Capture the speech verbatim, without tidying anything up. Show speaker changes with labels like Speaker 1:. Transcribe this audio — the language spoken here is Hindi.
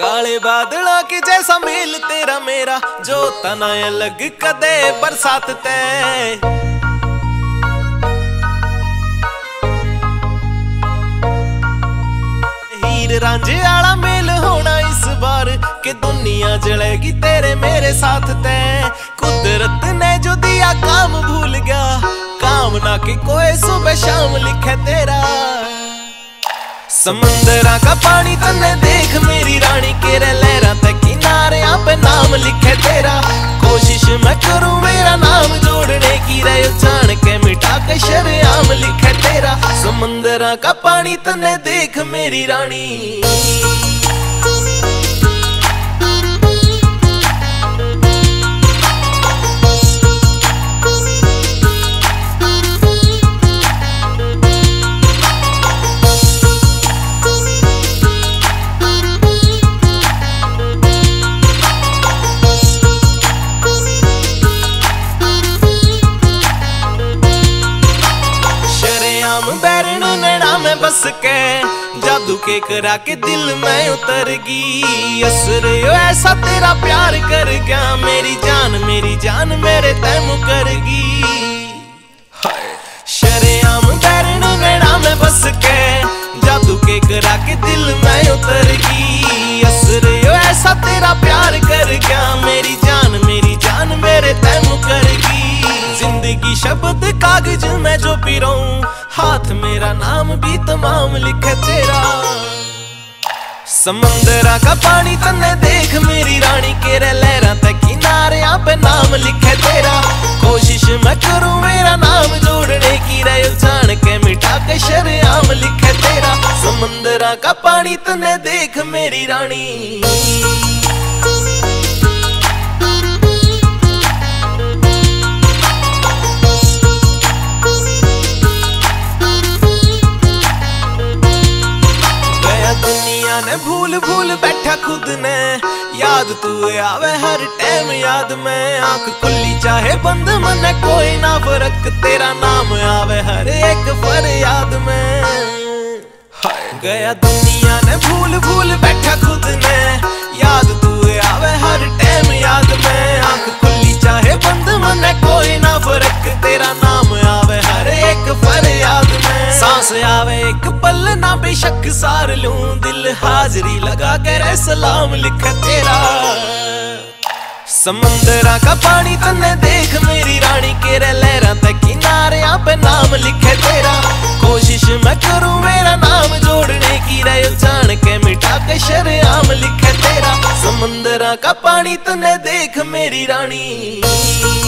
Speaker 1: काले बादलों की जैसा मेल तेरा मेरा, जो तना अलग कदे बरसात ते। हीर रांझे आला मेल होना इस बार, के दुनिया जलेगी तेरे मेरे साथ ते। कुदरत ने जो दिया काम भूल गया, काम ना कि कोई सुबह शाम लिखे तेरा। समंदरा का पानी तन्ने देख मेरी रानी, केरे लहरा तक किनारे पे नाम लिखे तेरा। कोशिश मैं करूं मेरा नाम जोड़ने की, रहे जान के मिटा के शरेआम लिखे तेरा। समंदरा का पानी तन्ने देख मेरी रानी। बस के जादू के करा के दिल में उतर गई, असर ऐसा तेरा प्यार कर गया। मेरी जान मेरी जान मेरे तैम कर गई। शरेआम बैरन नैना में बस के जादू के करा के दिल में उतर गई, असर ऐसा तेरा प्यार कर गया। मेरी जान मेरी जान मेरे तैम कर गई। जिंदगी शब्द कागज में जो पिरों, हाथ मेरा नाम भी तमाम लिखे तेरा। समंदरा का पानी तन्ने देख मेरी रानी, केरे लहरा तक किनारे पे नाम लिखे तेरा। कोशिश मैं करूं मेरा नाम जोड़ने की, रहे जान के मिटा के शरेआम लिखे तेरा। समंदरा का पानी तन्ने देख मेरी रानी। ने भूल भूल बैठा खुद ने, याद तू आवे हर टाइम याद में। आंख खुली चाहे बंद मन कोई ना फर्क, तेरा नाम आवे हर एक फरियाद में। गया दुनिया ने भूल भूल बैठा खुद ने, याद तू आवे हर टाइम याद में। आंख खुली चाहे बंद मन कोई ना फर्क, तेरा नाम आवे हर एक फरियाद में। सांस आवे एक पल ना बेशक सार लूं, दिल हाजरी लगा कर सलाम लिखे तेरा। समंदरा का पानी तन्ने देख मेरी रानी, केरे लहरा तक किनारे पे नाम लिखे तेरा। कोशिश मैं करूं मेरा नाम जोड़ने की, रहे जान के मिटा के शरेआम लिखे तेरा। समंदरा का पानी तन्ने देख मेरी रानी।